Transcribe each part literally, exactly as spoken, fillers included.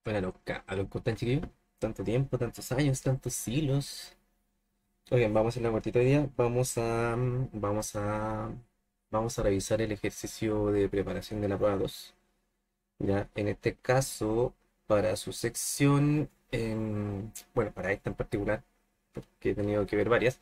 Bueno, a los, ca- a los cortan chiquillos. Tanto tiempo, tantos años, tantos siglos. Oigan, vamos a hacer la cortita hoy día. Vamos a, mm, vamos a, vamos a revisar el ejercicio de preparación de la prueba dos. Ya, en este caso, para su sección, em, bueno, para esta en particular, porque he tenido que ver varias,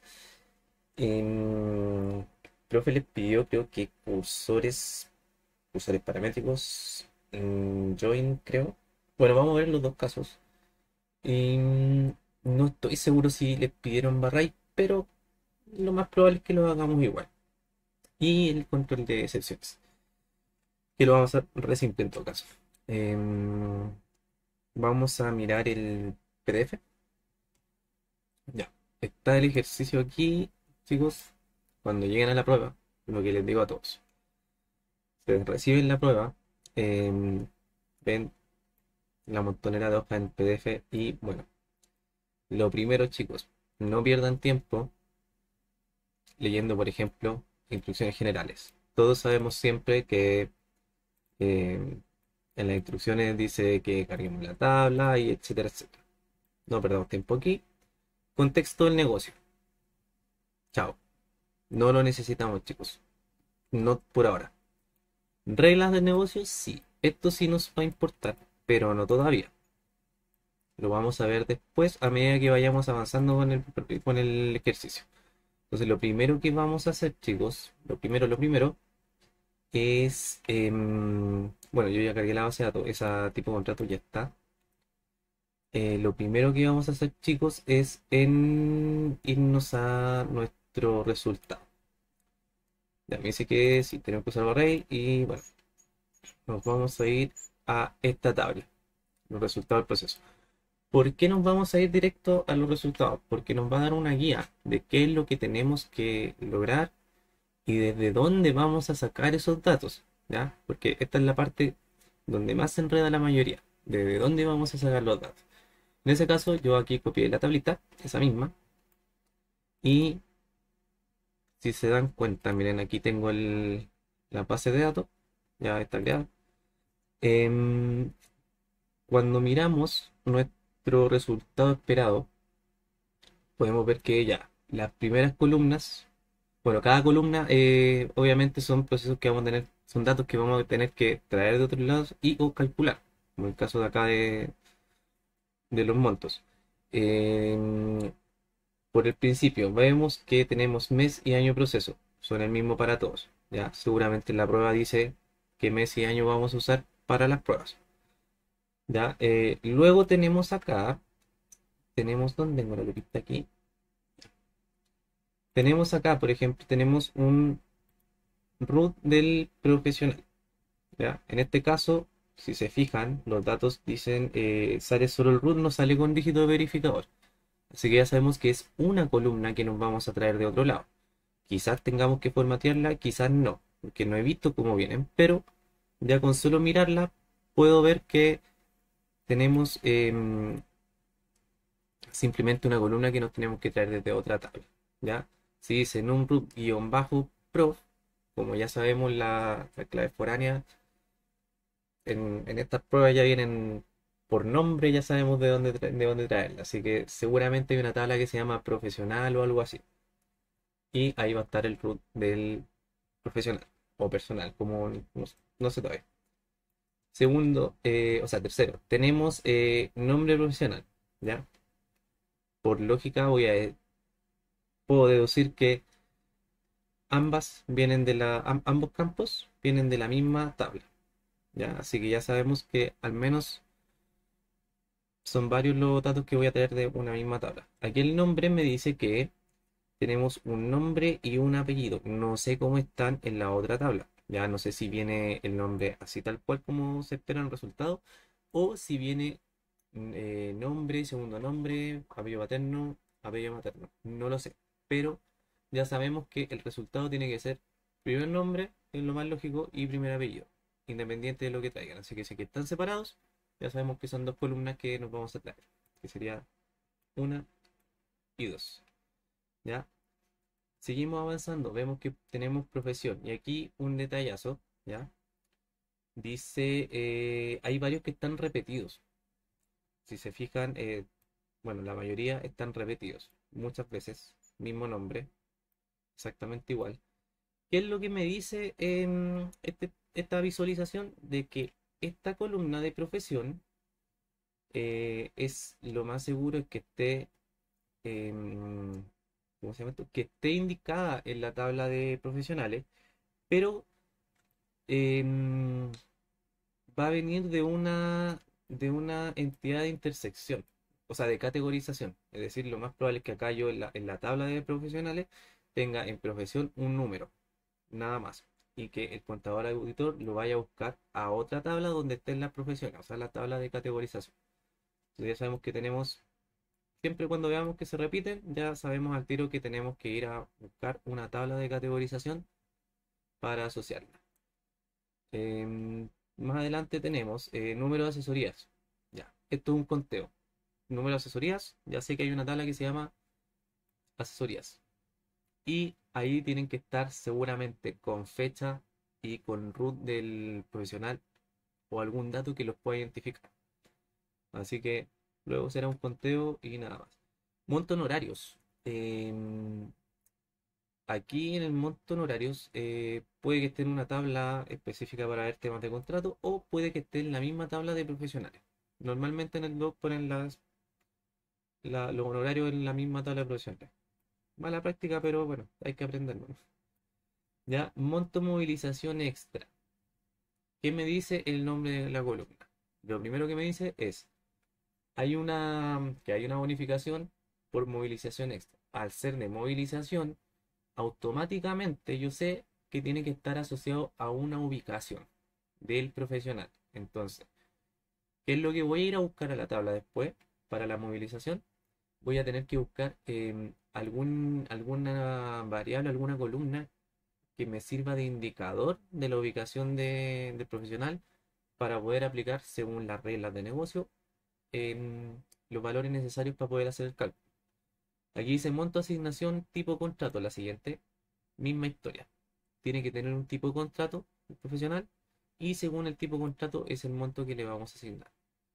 em, el profe les pidió, creo que cursores, cursores paramétricos, en Join, creo. Bueno, vamos a ver los dos casos. Y mm, no estoy seguro si les pidieron barray, pero lo más probable es que lo hagamos igual. Y el control de excepciones, que lo vamos a hacer re simple en todo caso. Em, Vamos a mirar el P D F. Ya, está el ejercicio aquí, chicos. Cuando lleguen a la prueba, lo que les digo a todos. Se reciben la prueba, em, ven la montonera de hojas en P D F y bueno, lo primero, chicos, no pierdan tiempo leyendo, por ejemplo, instrucciones generales. Todos sabemos siempre que eh, en las instrucciones dice que carguemos la tabla y etcétera, etcétera. No perdamos tiempo aquí. Contexto del negocio. Chao. No lo necesitamos, chicos. No por ahora. Reglas del negocio, sí. Esto sí nos va a importar, pero no todavía. Lo vamos a ver después a medida que vayamos avanzando con el, con el ejercicio. Entonces, lo primero que vamos a hacer, chicos, lo primero, lo primero, es, em, bueno, yo ya cargué la base de datos, ese tipo de contrato ya está. Eh, lo primero que vamos a hacer, chicos, es en irnos a nuestro resultado. Ya me dice que sí, tenemos que usar array y bueno, nos vamos a ir a esta tabla, los resultados del proceso. ¿Por qué nos vamos a ir directo a los resultados? Porque nos va a dar una guía de qué es lo que tenemos que lograr y desde dónde vamos a sacar esos datos, ¿ya? Porque esta es la parte donde más se enreda la mayoría, desde dónde vamos a sacar los datos. En ese caso, yo aquí copié la tablita, esa misma, y si se dan cuenta, miren, aquí tengo el, la base de datos, ya está creada. Em, Cuando miramos nuestro resultado esperado, podemos ver que ya las primeras columnas, bueno, cada columna eh, obviamente son procesos que vamos a tener, son datos que vamos a tener que traer de otros lados y o calcular, como el caso de acá de, de los montos. Em, por el principio, vemos que tenemos mes y año proceso, son el mismo para todos. Ya, seguramente la prueba dice qué mes y año vamos a usar para las pruebas. Ya, eh, luego tenemos acá, tenemos, ¿dónde tengo la lupita aquí? Tenemos acá, por ejemplo, tenemos un root del profesional. ¿Ya? En este caso, si se fijan, los datos dicen eh, sale solo el root, no sale con dígito de verificador. Así que ya sabemos que es una columna que nos vamos a traer de otro lado. Quizás tengamos que formatearla, quizás no, porque no he visto cómo vienen, pero ya con solo mirarla puedo ver que tenemos em, simplemente una columna que nos tenemos que traer desde otra tabla. ¿Ya? Si dice numroot-prof, como ya sabemos la, la clave foránea, en, en estas pruebas ya vienen por nombre, ya sabemos de dónde, tra- de dónde traerla. Así que seguramente hay una tabla que se llama profesional o algo así. Y ahí va a estar el root del profesional o personal, como no, no sé todavía. Segundo, eh, o sea, tercero, tenemos eh, nombre profesional, ¿ya? Por lógica voy a, puedo deducir que ambas vienen de la, am- ambos campos vienen de la misma tabla, ¿ya? Así que ya sabemos que al menos son varios los datos que voy a tener de una misma tabla. Aquí el nombre me dice que tenemos un nombre y un apellido. No sé cómo están en la otra tabla. Ya no sé si viene el nombre así tal cual como se espera en el resultado o si viene mm, eh, nombre, segundo nombre, apellido paterno, apellido materno. No lo sé. Pero ya sabemos que el resultado tiene que ser primer nombre, es lo más lógico, y primer apellido, independiente de lo que traigan. Así que si aquí están separados, ya sabemos que son dos columnas que nos vamos a traer, que sería una y dos. ¿Ya? Seguimos avanzando, vemos que tenemos profesión y aquí un detallazo, ¿ya? Dice, eh, hay varios que están repetidos. Si se fijan, eh, bueno, la mayoría están repetidos. Muchas veces, mismo nombre, exactamente igual. ¿Qué es lo que me dice em, este- esta visualización? De que esta columna de profesión eh, es lo más seguro es que esté, em, ¿cómo se llama esto? Que esté indicada en la tabla de profesionales, pero em, va a venir de una, de una entidad de intersección, o sea, de categorización. Es decir, lo más probable es que acá yo en la, en la tabla de profesionales tenga en profesión un número, nada más. Y que el contador auditor lo vaya a buscar a otra tabla donde estén las profesiones, o sea, la tabla de categorización. Entonces ya sabemos que tenemos, siempre cuando veamos que se repiten, ya sabemos al tiro que tenemos que ir a buscar una tabla de categorización para asociarla. Em, Más adelante tenemos eh, número de asesorías. Ya, esto es un conteo. Número de asesorías, ya sé que hay una tabla que se llama asesorías. Y ahí tienen que estar seguramente con fecha y con root del profesional o algún dato que los pueda identificar. Así que luego será un conteo y nada más. Monto honorarios. Em, Aquí en el monto honorarios eh, puede que esté en una tabla específica para ver temas de contrato o puede que esté en la misma tabla de profesionales. Normalmente en el blog ponen las, la- los honorarios en la misma tabla de profesionales. Mala práctica, pero bueno, hay que aprenderlo. Ya, monto movilización extra. ¿Qué me dice el nombre de la columna? Lo primero que me dice es, hay una, que hay una bonificación por movilización extra. Al ser de movilización, automáticamente yo sé que tiene que estar asociado a una ubicación del profesional. Entonces, ¿qué es lo que voy a ir a buscar a la tabla después para la movilización? Voy a tener que buscar em, algún, alguna variable, alguna columna que me sirva de indicador de la ubicación de- del profesional para poder aplicar según las reglas de negocio em, los valores necesarios para poder hacer el cálculo. Aquí dice monto asignación tipo contrato, la siguiente, misma historia. Tiene que tener un tipo de contrato profesional y según el tipo de contrato es el monto que le vamos a asignar.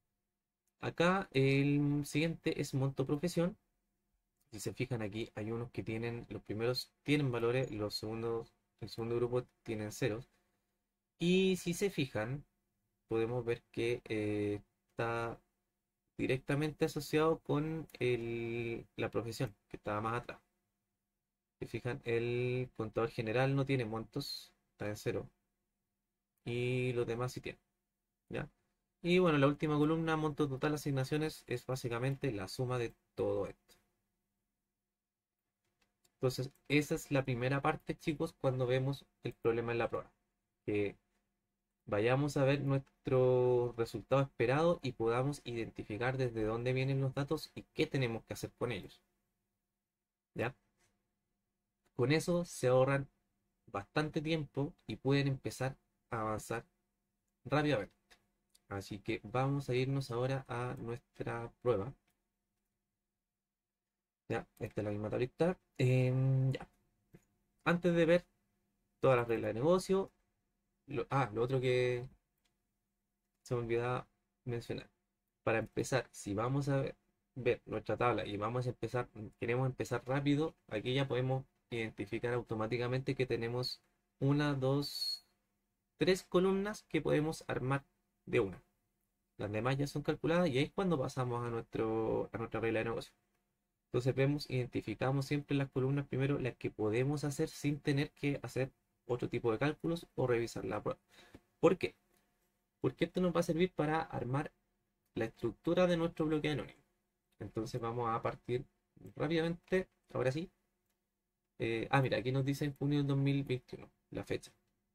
Acá el siguiente es monto profesión. Si se fijan aquí hay unos que tienen, los primeros tienen valores, los segundos, el segundo grupo tienen ceros. Y si se fijan, podemos ver que eh, está directamente asociado con el- la profesión, que estaba más atrás. Si fijan, el contador general no tiene montos, está en cero. Y los demás sí tienen. ¿Ya? Y bueno, la última columna, monto total asignaciones, es básicamente la suma de todo esto. Entonces, esa es la primera parte, chicos, cuando vemos el problema en la prueba. Que vayamos a ver nuestro resultado esperado y podamos identificar desde dónde vienen los datos y qué tenemos que hacer con ellos. ¿Ya? Con eso se ahorran bastante tiempo y pueden empezar a avanzar rápidamente. Así que vamos a irnos ahora a nuestra prueba. Ya, esta es la misma tablita. Em, ya. Antes de ver todas las reglas de negocio, lo, ah, lo otro que se me olvidaba mencionar. Para empezar, si vamos a ver, ver nuestra tabla y vamos a empezar, queremos empezar rápido, aquí ya podemos identificar automáticamente que tenemos una, dos, tres columnas que podemos armar de una. Las demás ya son calculadas y ahí es cuando pasamos a, nuestro, a nuestra regla de negocio. Entonces vemos, identificamos siempre las columnas primero, las que podemos hacer sin tener que hacer otro tipo de cálculos o revisar la prueba. ¿Por qué? Porque esto nos va a servir para armar la estructura de nuestro bloque anónimo. Entonces vamos a partir rápidamente, ahora sí. Eh, ah, mira, aquí nos dice en junio del dos mil veintiuno, la fecha.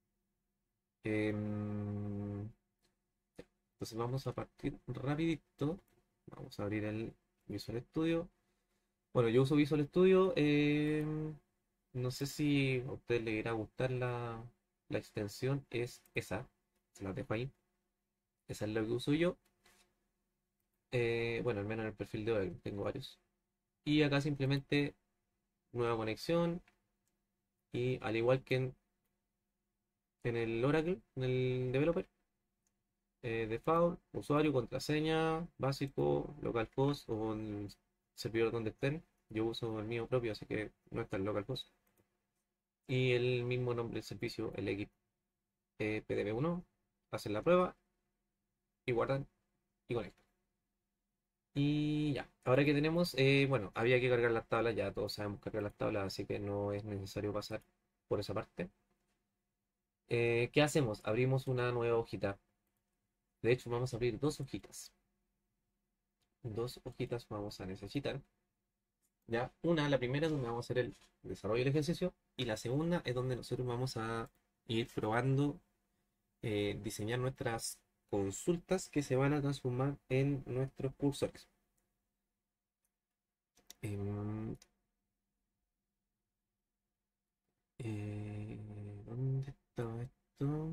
Em, entonces vamos a partir rapidito. Vamos a abrir el Visual Studio. Bueno, yo uso Visual Studio. em, no sé si a ustedes les irá a gustar la, la extensión. Es esa. Se la dejo ahí. Esa es la que uso yo. Eh, bueno, al menos en el perfil de hoy tengo varios. Y acá simplemente nueva conexión. Y al igual que en, en el Oracle, en el developer, eh, default, usuario, contraseña, básico, localhost o el servidor donde estén. Yo uso el mío propio, así que no está en localhost. Y el mismo nombre del servicio, el X P D B uno. Hacen la prueba y guardan y conectan. Y ya, ahora que tenemos, eh, bueno, había que cargar las tablas, ya todos sabemos cargar las tablas, así que no es necesario pasar por esa parte. Eh, ¿qué hacemos? Abrimos una nueva hojita. De hecho, vamos a abrir dos hojitas. Dos hojitas vamos a necesitar. Ya, una, la primera es donde vamos a hacer el desarrollo del ejercicio y la segunda es donde nosotros vamos a ir probando, eh, diseñar nuestras consultas que se van a transformar en nuestros cursores. Em, eh, ¿dónde está esto?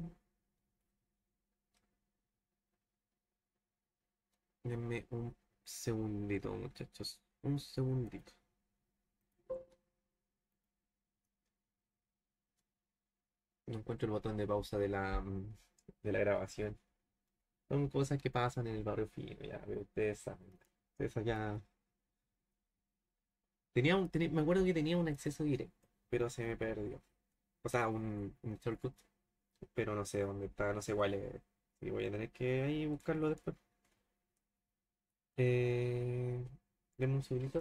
Denme un segundito, muchachos. Un segundito. No encuentro el botón de pausa de la, mm, de la grabación. Son cosas que pasan en el barrio fino, ya, pero ustedes saben. Ustedes allá. Tenía un, tenía- me acuerdo que tenía un acceso directo, pero se me perdió. O sea, un, un shortcut, pero no sé dónde está, no sé cuál es. Y voy a tener que ahí buscarlo después. Eh, denme un segundito.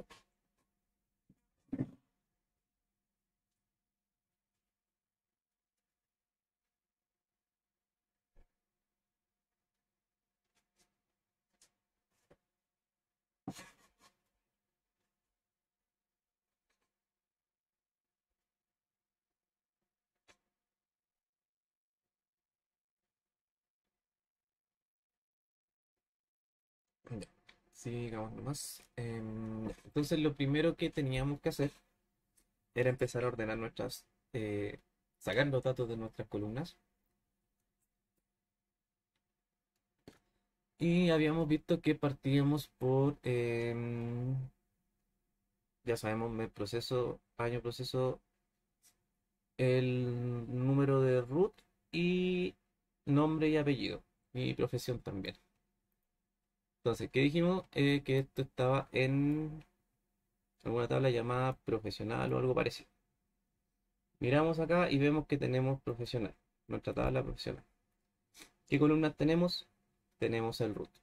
Ya, sigamos nomás. Em, entonces, lo primero que teníamos que hacer era empezar a ordenar nuestras, eh, sacar los datos de nuestras columnas. Y habíamos visto que partíamos por, em, ya sabemos, mes proceso, año proceso, el número de root y nombre y apellido, y profesión también. Entonces, ¿qué dijimos? Eh, que esto estaba en alguna tabla llamada profesional o algo parecido. Miramos acá y vemos que tenemos profesional, nuestra tabla profesional. ¿Qué columnas tenemos? Tenemos el root.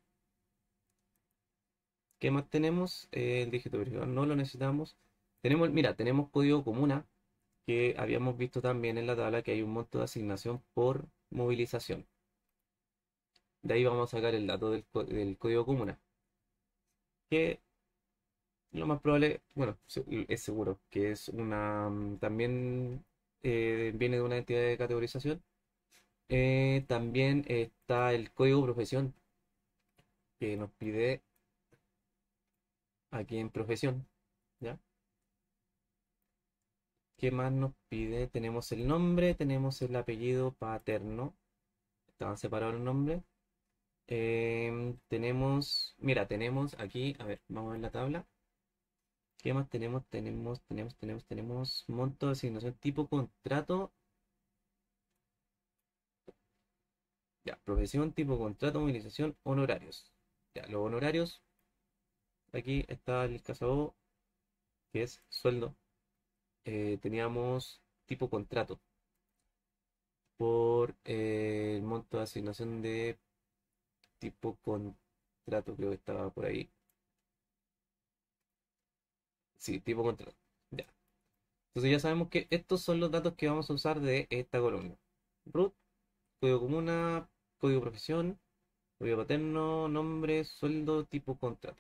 ¿Qué más tenemos? Eh, el dígito verificador no lo necesitamos. Tenemos, mira, tenemos código comuna que habíamos visto también en la tabla que hay un monto de asignación por movilización. De ahí vamos a sacar el dato del, co- del código comuna, que lo más probable, bueno, se- es seguro que es una, mm, también eh, viene de una entidad de categorización. Eh, también está el código profesión que nos pide aquí en profesión, ¿ya? ¿Qué más nos pide? Tenemos el nombre, tenemos el apellido paterno, estaban separados los nombres. Em, tenemos, mira, tenemos aquí, a ver, vamos a ver la tabla. ¿Qué más tenemos? Tenemos, tenemos, tenemos, tenemos monto de asignación tipo contrato. Ya, profesión, tipo contrato, movilización, honorarios. Ya, los honorarios, aquí está el caso que es sueldo. Eh, teníamos tipo contrato por eh, el monto de asignación de tipo contrato, creo que estaba por ahí. Sí, tipo contrato. Ya. Entonces ya sabemos que estos son los datos que vamos a usar de esta columna. Root, código comuna, código profesión, código paterno, nombre, sueldo, tipo contrato.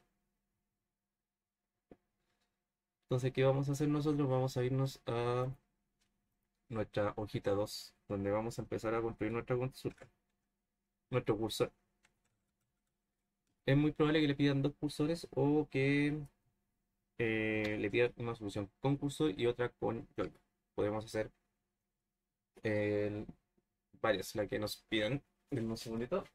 Entonces, ¿qué vamos a hacer nosotros? Vamos a irnos a nuestra hojita dos, donde vamos a empezar a construir nuestra consulta, nuestro cursor. Es muy probable que le pidan dos cursores o que eh, le pidan una solución con cursor y otra con Yoigo. Podemos hacer eh, varias, la que nos pidan. Denme un segundito.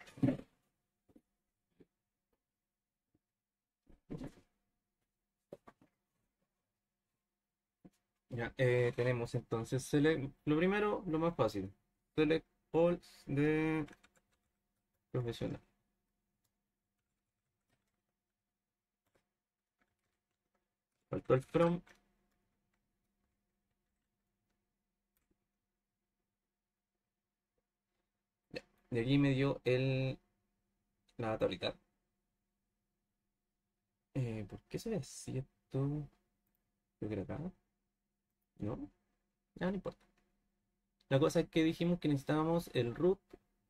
Ya, eh, tenemos entonces select- lo primero, lo más fácil. Select all de profesional. Faltó el from. Ya. De aquí me dio el, la tablita. Eh, ¿por qué se ve así esto? Creo que era acá. ¿No? Ya no importa. La cosa es que dijimos que necesitábamos el root,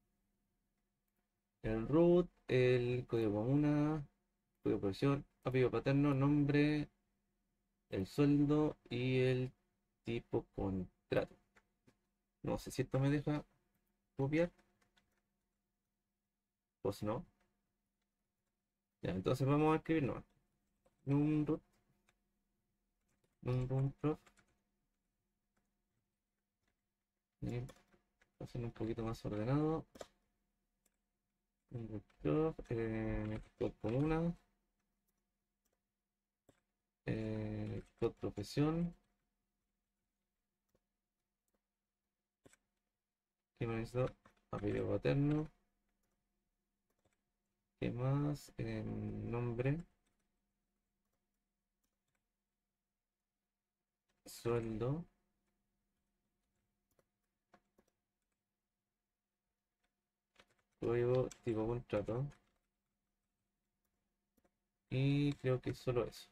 el root, el código comuna, código profesión, apellido paterno, nombre, el sueldo y el tipo contrato. No sé si esto me deja copiar, pues no. Ya, entonces vamos a escribir nomás. Un root, un root prof. Y hacerlo un poquito más ordenado. Un root prof, eh, code comuna, eh, code profesión. ¿Qué más necesito? Apellido paterno. ¿Qué más? Eh, nombre, sueldo, código tipo contrato. Y creo que es solo eso.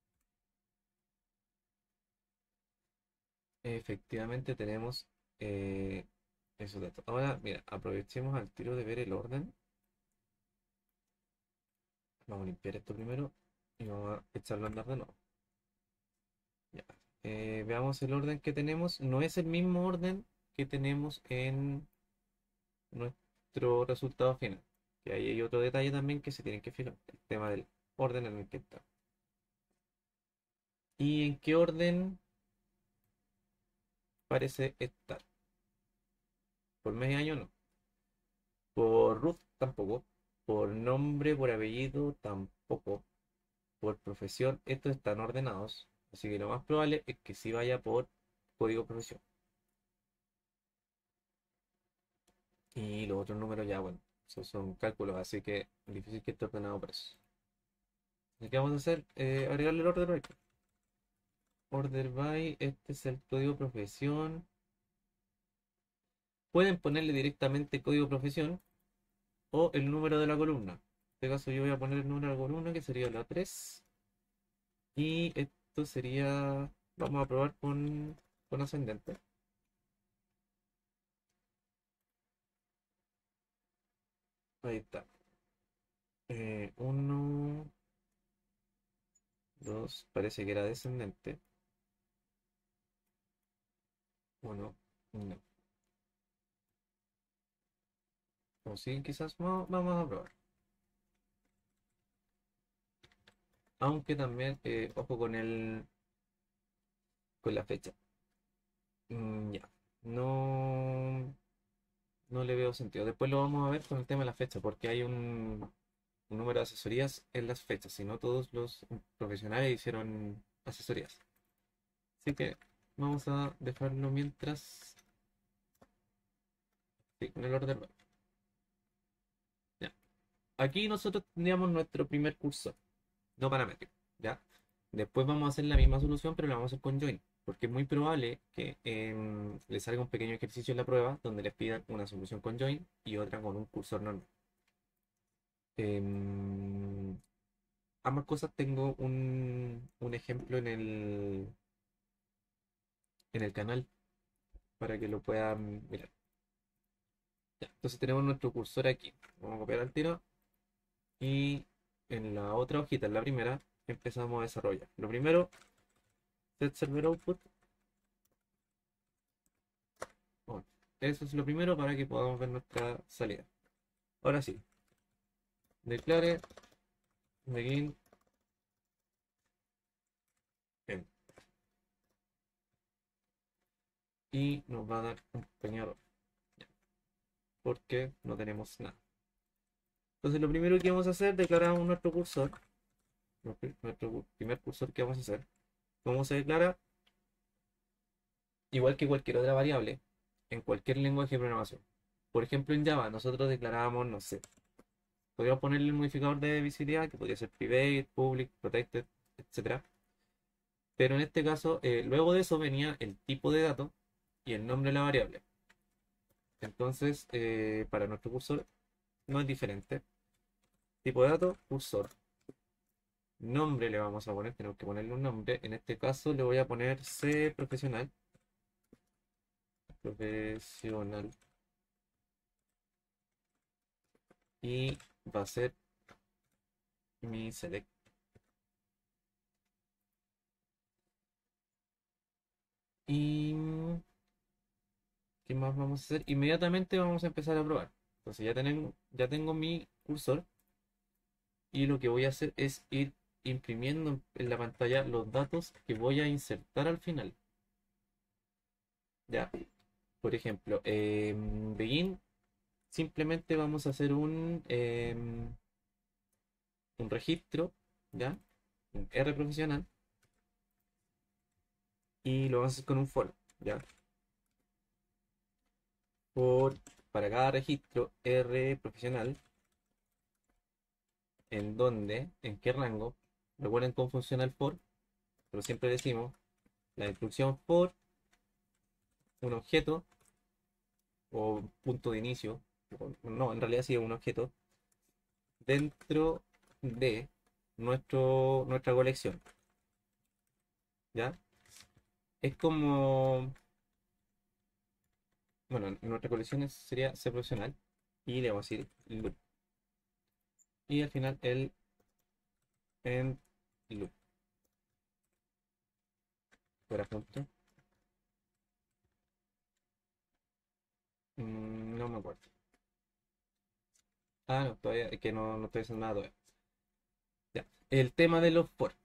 Efectivamente tenemos eh, esos datos. Ahora, mira, aprovechemos al tiro de ver el orden. Vamos a limpiar esto primero y vamos a echarlo a andar de nuevo. Ya. Eh, veamos el orden que tenemos. No es el mismo orden que tenemos en nuestro resultado final. Que ahí hay otro detalle también que se tienen que fijar. El tema del orden en el que está. ¿Y en qué orden parece estar? Por medio año no. Por Ruth tampoco. Por nombre, por apellido tampoco. Por profesión, estos están ordenados. Así que lo más probable es que sí vaya por código profesión. Y los otros números ya, bueno, esos son cálculos, así que difícil que esté ordenado por eso. ¿Y qué vamos a hacer? Eh, agregarle el order by. Order by, este es el código profesión. Pueden ponerle directamente código profesión o el número de la columna. En este caso yo voy a poner el número de la columna, que sería la tres. Y esto sería, vamos a probar con, con ascendente. Ahí está. Eh, uno, dos, parece que era descendente. Uno, no. O sí, quizás va- vamos a probar. Aunque también, eh, ojo con el, con la fecha. Mm, ya. No, no le veo sentido. Después lo vamos a ver con el tema de la fecha, porque hay un, un número de asesorías en las fechas, y no todos los profesionales hicieron asesorías. Así que vamos a dejarlo mientras. Sí, con el order by. Ya. Aquí nosotros tendríamos nuestro primer cursor, no paramétrico, ¿ya? Después vamos a hacer la misma solución, pero la vamos a hacer con join, porque es muy probable que em, les salga un pequeño ejercicio en la prueba donde les pidan una solución con join y otra con un cursor normal. Em, Ambas cosas tengo un, un ejemplo en el, en el canal para que lo puedan mirar. Ya, entonces tenemos nuestro cursor aquí. Vamos a copiar al tiro y en la otra hojita, en la primera, empezamos a desarrollar. Lo primero, set server output. Bueno, eso es lo primero para que podamos ver nuestra salida. Ahora sí, declare begin end. Y nos va a dar un pequeño error porque no tenemos nada. Entonces lo primero que vamos a hacer, declaramos nuestro cursor, nuestro primer cursor que vamos a hacer. ¿Cómo se declara? Igual que cualquier otra variable en cualquier lenguaje de programación. por ejemplo, en Java nosotros declarábamos, no sé, podríamos ponerle un modificador de visibilidad que podría ser private, public, protected, etcétera. Pero en este caso, eh, luego de eso venía el tipo de dato y el nombre de la variable. Entonces, eh, para nuestro cursor no es diferente. Tipo de dato, cursor. Nombre le vamos a poner, tenemos que ponerle un nombre. En este caso le voy a poner C profesional. Profesional. Y va a ser mi select. Y ¿qué más vamos a hacer? Inmediatamente vamos a empezar a probar. Entonces ya tengo, ya tengo mi cursor y lo que voy a hacer es ir imprimiendo en la pantalla los datos que voy a insertar al final. Ya, por ejemplo, en begin simplemente vamos a hacer un, em, un registro, ¿ya? Un R profesional y lo vamos a hacer con un for, ¿ya? Por, para cada registro R profesional, en dónde, en qué rango. Recuerden cómo funciona el for, pero siempre decimos la instrucción for un objeto o punto de inicio, no, en realidad sí es un objeto dentro de nuestro, nuestra colección, ¿ya? Es como, bueno, nuestra colección es- sería C profesional y le vamos a decir loop. Y al final el end loop. Fuera punto. Mm, no me acuerdo. Ah, no, todavía, es que no, no estoy haciendo nada todavía. Ya. El tema de los for.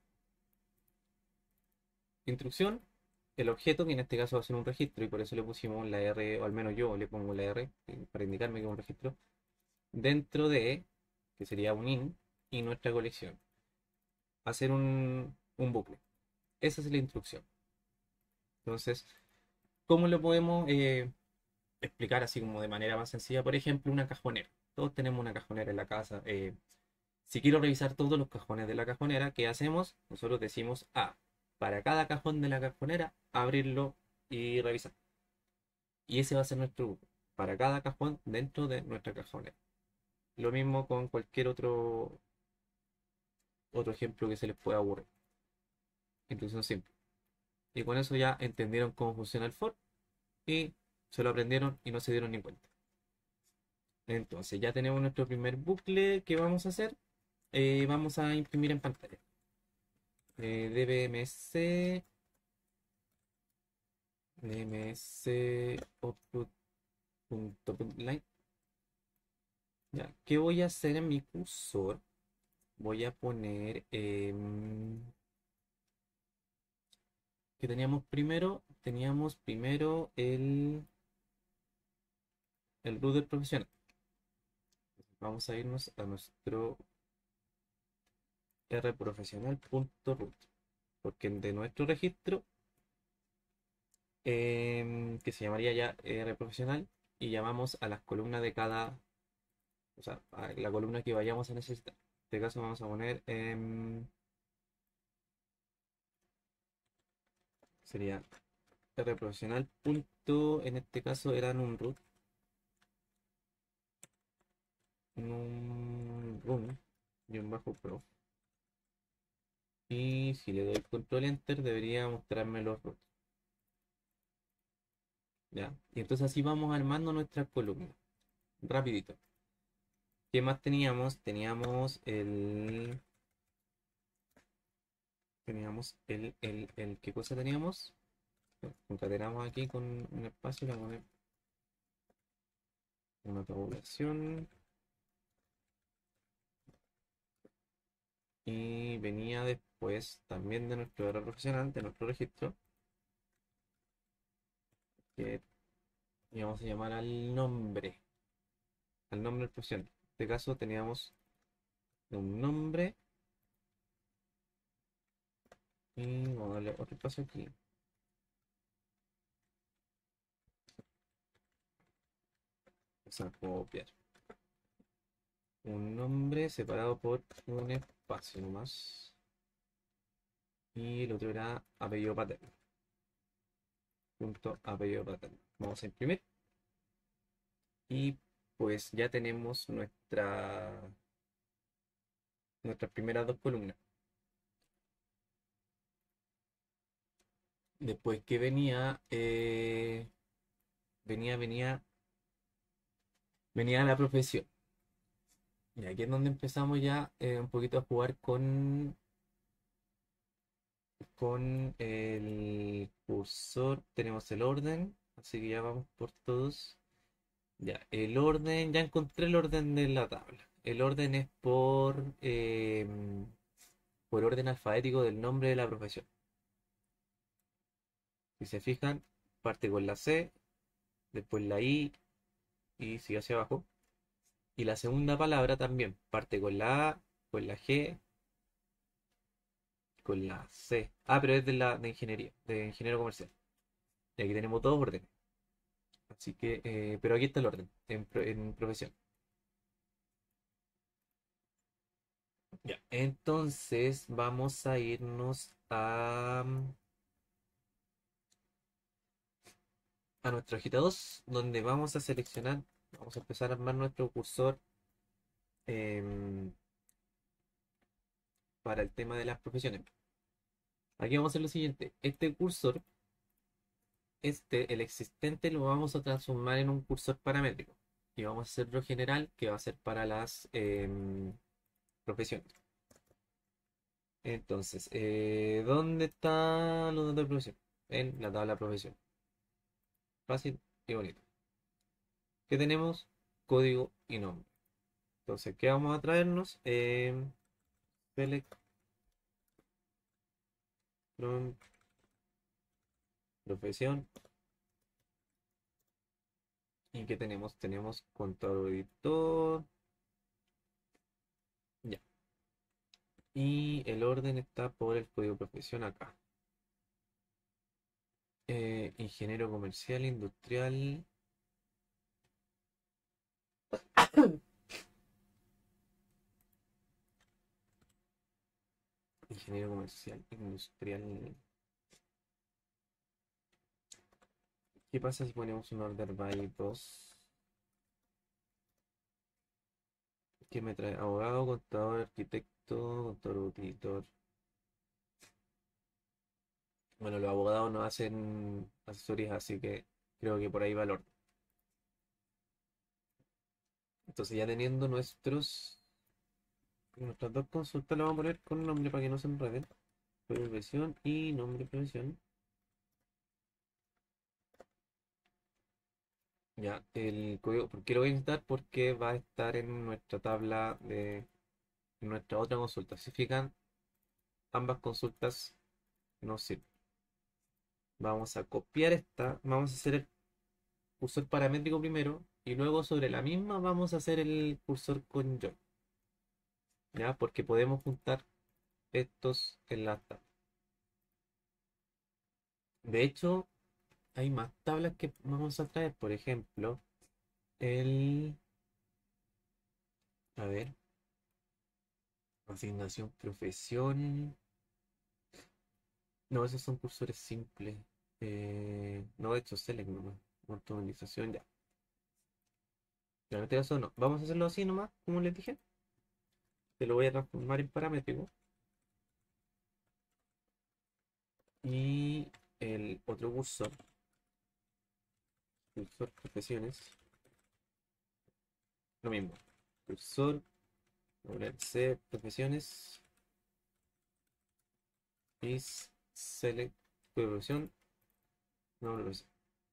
Instrucción, el objeto, que en este caso va a ser un registro, y por eso le pusimos la R, o al menos yo le pongo la R, eh, para indicarme que es un registro, dentro de, que sería un in, y nuestra colección. Hacer un, un bucle. Esa es la instrucción. Entonces, ¿cómo lo podemos eh, explicar así como de manera más sencilla? Por ejemplo, una cajonera. Todos tenemos una cajonera en la casa. Eh, si quiero revisar todos los cajones de la cajonera, ¿qué hacemos? Nosotros decimos A. Para cada cajón de la cajonera, abrirlo y revisar. Y ese va a ser nuestro grupo. Para cada cajón dentro de nuestra cajonera. Lo mismo con cualquier otro, otro ejemplo que se les pueda ocurrir. Instrucción simple. Y con eso ya entendieron cómo funciona el for y se lo aprendieron y no se dieron ni cuenta. Entonces ya tenemos nuestro primer bucle que vamos a hacer. Eh, vamos a imprimir en pantalla. Eh, dbmc, dbmc output.line. Ya, ¿qué voy a hacer en mi cursor? Voy a poner em, que teníamos primero, teníamos primero el, el router profesional. Vamos a irnos a nuestro rprofesional.root, porque de nuestro registro, em, que se llamaría ya rprofesional, y llamamos a las columnas de cada, o sea, a la columna que vayamos a necesitar. En este caso vamos a poner, em, sería rprofesional. Punto, en este caso eran un root, un run, y un bajo pro. Y si le doy control enter debería mostrarme los roots. ¿Ya? Y entonces así vamos armando nuestras columnas. Rapidito. ¿Qué más teníamos? Teníamos el. Teníamos el, el, el. ¿Qué cosa teníamos? Concatenamos aquí con un espacio para poner una tabulación. Y venía después también de nuestro error profesional, de nuestro registro, que íbamos a llamar al nombre, al nombre del profesional. En este caso teníamos un nombre y vamos a darle otro espacio aquí. Vamos a copiar un nombre separado por un espacio nomás. Y el otro era apellido paterno. Punto apellido paterno. Vamos a imprimir. Y pues ya tenemos nuestra, nuestras primeras dos columnas. Después que venía, eh, venía, venía, venía la profesión. Y aquí es donde empezamos ya eh, un poquito a jugar con, con el cursor. Tenemos el orden, así que ya vamos por todos. Ya, el orden, ya encontré el orden de la tabla. El orden es por, eh, por orden alfabético del nombre de la profesión. Si se fijan, parte con la C, después la I y sigue hacia abajo. Y la segunda palabra también parte con la A, con la G, con la C. Ah, pero es de la de ingeniería, de ingeniero comercial. Y aquí tenemos dos órdenes. Así que, eh, pero aquí está el orden, en, pro- en profesión. Ya, entonces vamos a irnos a, a nuestra hojita dos, donde vamos a seleccionar, vamos a empezar a armar nuestro cursor em, para el tema de las profesiones. Aquí vamos a hacer lo siguiente, este cursor, este, el existente, lo vamos a transformar en un cursor paramétrico. Y vamos a hacerlo general, que va a ser para las em, profesiones. Entonces, eh, ¿dónde están los datos de profesión? En la tabla de profesión. Fácil y bonito. ¿Qué tenemos? Código y nombre. Entonces, ¿qué vamos a traernos? Eh, select from profesión. ¿Y qué tenemos? Tenemos contador editor. Ya. Y el orden está por el código de profesión acá. Eh, ingeniero comercial, industrial. Ingeniero comercial, industrial. ¿Qué pasa si ponemos un order by dos? ¿Qué me trae? Abogado, contador, arquitecto, contador, auditor. Bueno, los abogados no hacen asesorías, así que creo que por ahí va el orden. Entonces ya teniendo nuestros nuestras dos consultas, las vamos a poner con nombre para que no se enreden. Profesión y nombre de profesión. Ya, el código, ¿por qué lo voy a necesitar? Porque va a estar en nuestra tabla de en nuestra otra consulta. Si fijan, ambas consultas nos sirven. Vamos a copiar esta, vamos a hacer el cursor paramétrico primero y luego sobre la misma vamos a hacer el cursor con yo. ¿Ya? Porque podemos juntar estos en la tabla. De hecho, hay más tablas que vamos a traer. Por ejemplo, el... A ver, asignación, profesión. No, esos son cursores simples. Eh, no, de hecho, select nomás. Automatización, ya. Ya, en este caso no. Vamos a hacerlo así nomás, como les dije. Te lo voy a transformar en paramétrico. Y el otro cursor, cursor profesiones, lo mismo. Cursor, poner C, profesiones, is select profesión, no profesión.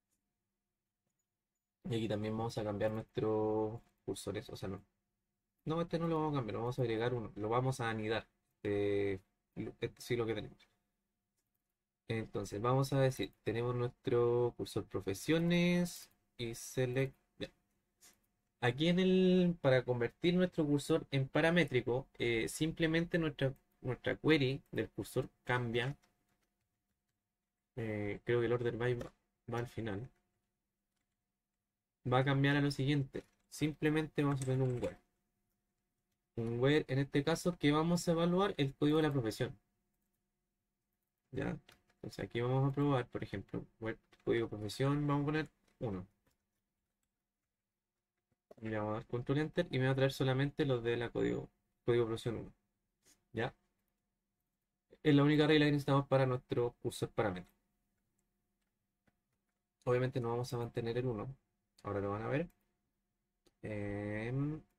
Y aquí también vamos a cambiar nuestros cursores, o sea, no. No, este no lo vamos a cambiar, vamos a agregar uno, lo vamos a anidar. Eh, lo- este sí lo que tenemos. Entonces, vamos a decir, tenemos nuestro cursor profesiones y select. Ya. Aquí en el, para convertir nuestro cursor en paramétrico, eh, simplemente nuestra, nuestra query del cursor cambia. Eh, creo que el order by va, va al final. va a cambiar a lo siguiente. Simplemente vamos a poner un where. Un where, en este caso, que vamos a evaluar el código de la profesión. ¿Ya? Entonces aquí vamos a probar, por ejemplo, where código profesión, vamos a poner uno. Y le vamos a dar control enter y me va a traer solamente los de la código, código profesión uno. ¿Ya? Es la única regla que necesitamos para nuestro cursor parámetro. Obviamente no vamos a mantener el uno. Ahora lo van a ver. Em,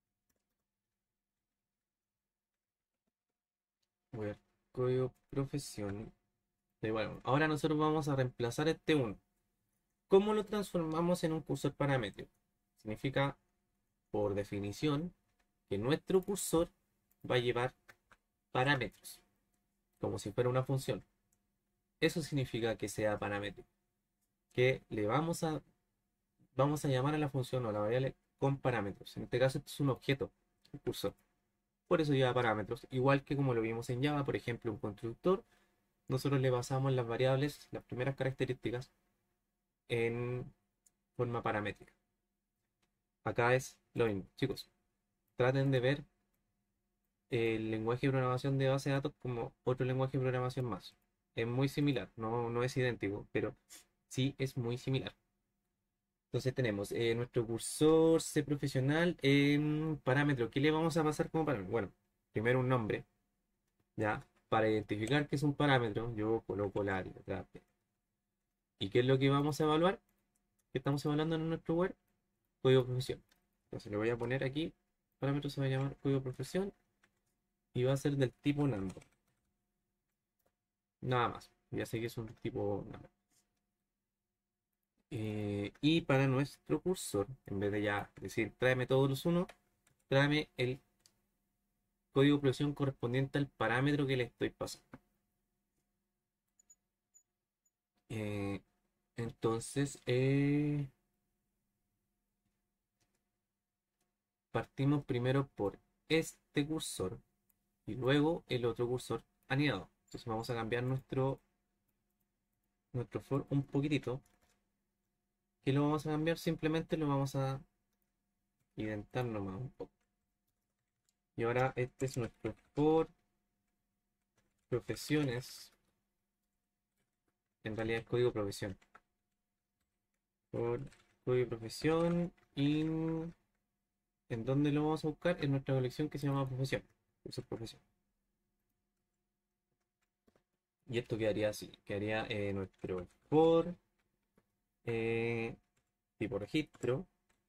voy a código profesión. Y bueno, ahora nosotros vamos a reemplazar este uno. ¿Cómo lo transformamos en un cursor paramétrico? Significa, por definición, que nuestro cursor va a llevar parámetros, como si fuera una función. Eso significa que sea paramétrico. Que le vamos a, vamos a llamar a la función o a la variable con parámetros. En este caso, esto es un objeto, un cursor. Por eso lleva parámetros. Igual que como lo vimos en Java, por ejemplo, un constructor, nosotros le basamos las variables, las primeras características, en forma paramétrica. Acá es lo mismo. Chicos, traten de ver el lenguaje de programación de base de datos como otro lenguaje de programación más. Es muy similar, no, no es idéntico, pero sí es muy similar. Entonces tenemos eh, nuestro cursor C profesional en parámetro. ¿Qué le vamos a pasar como parámetro? Bueno, primero un nombre, ¿ya? Para identificar que es un parámetro, yo coloco la letra P. ¿Y qué es lo que vamos a evaluar? ¿Qué estamos evaluando en nuestro web? Código profesión. Entonces le voy a poner aquí, parámetro se va a llamar código profesión y va a ser del tipo number. Nada más. Ya sé que es un tipo number. Eh, y para nuestro cursor, en vez de ya decir tráeme todos los unos, tráeme el código de profesión correspondiente al parámetro que le estoy pasando. Eh, entonces, eh, partimos primero por este cursor y luego el otro cursor anidado. Entonces vamos a cambiar nuestro, nuestro for un poquitito. ¿Qué lo vamos a cambiar? Simplemente lo vamos a identar nomás un poco. Y ahora este es nuestro for profesiones. En realidad es código profesión. Por código profesión y en dónde lo vamos a buscar en nuestra colección que se llama profesión. Cursos profesión. Y esto quedaría así. Quedaría eh, nuestro for eh, tipo registro.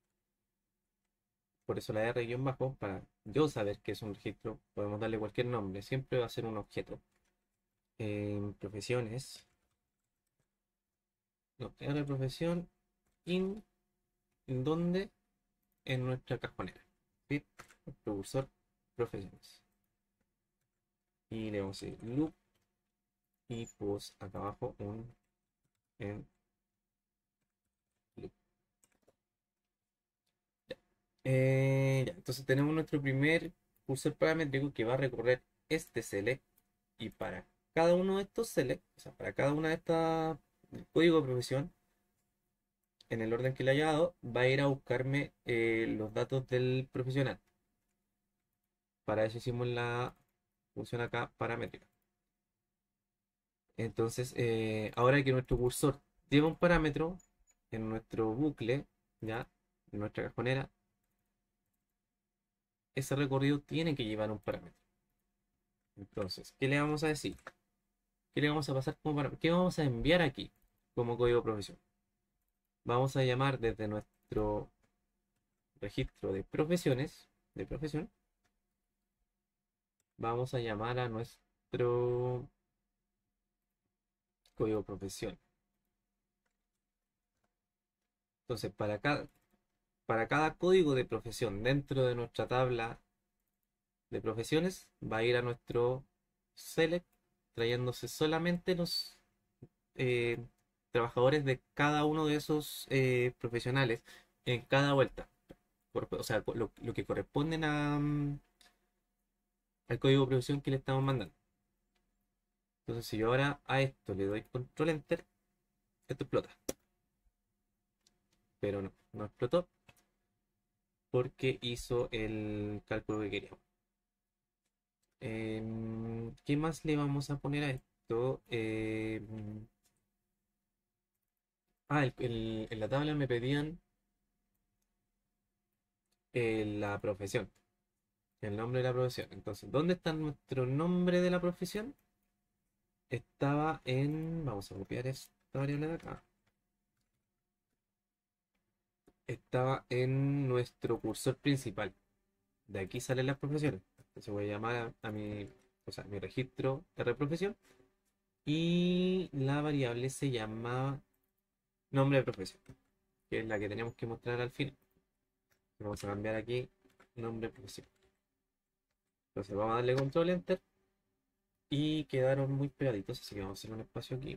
Por eso la R guión bajo, para yo saber que es un registro, podemos darle cualquier nombre. Siempre va a ser un objeto. En profesiones. No, R profesión in, en donde en nuestra cajonera. Fit, nuestro cursor profesiones. Y le vamos a decir loop y pues acá abajo un en loop. Ya. Eh, ya, entonces tenemos nuestro primer cursor paramétrico que va a recorrer este select y para cada uno de estos select, o sea, para cada una de estas código de profesión, en el orden que le haya dado, va a ir a buscarme eh, los datos del profesional. Para eso hicimos la función acá paramétrica. Entonces, eh, ahora que nuestro cursor lleva un parámetro en nuestro bucle, ya, en nuestra cajonera, ese recorrido tiene que llevar un parámetro. Entonces, ¿qué le vamos a decir? ¿Qué le vamos a pasar como parámetro? ¿Qué vamos a enviar aquí como código de profesión? Vamos a llamar desde nuestro registro de profesiones, de profesión, vamos a llamar a nuestro código de profesión. Entonces, para cada, para cada código de profesión dentro de nuestra tabla de profesiones, va a ir a nuestro select trayéndose solamente los eh, trabajadores de cada uno de esos eh, profesionales en cada vuelta. Por- o sea, lo, lo que corresponden a, mm, al código de profesión que le estamos mandando. Entonces, si yo ahora a esto le doy control enter, esto explota. pero no, no explotó porque hizo el cálculo que queríamos. Em, ¿qué más le vamos a poner a esto? Em, ah, el- el- en la tabla me pedían eh, la profesión, el nombre de la profesión. Entonces, ¿dónde está nuestro nombre de la profesión? Estaba en, vamos a copiar esta variable de acá. Estaba en nuestro cursor principal. De aquí salen las profesiones. Entonces voy a llamar a, a mi, o sea, mi registro R profesión y la variable se llama nombre de profesión, que es la que tenemos que mostrar al final. Vamos a cambiar aquí nombre de profesión. Entonces vamos a darle control enter y quedaron muy pegaditos, así que vamos a hacer un espacio aquí.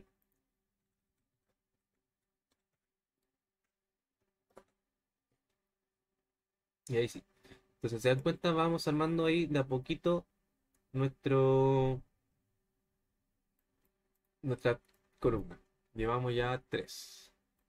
Y ahí sí. Entonces se dan cuenta, vamos armando ahí de a poquito nuestro nuestra columna. Llevamos ya tres.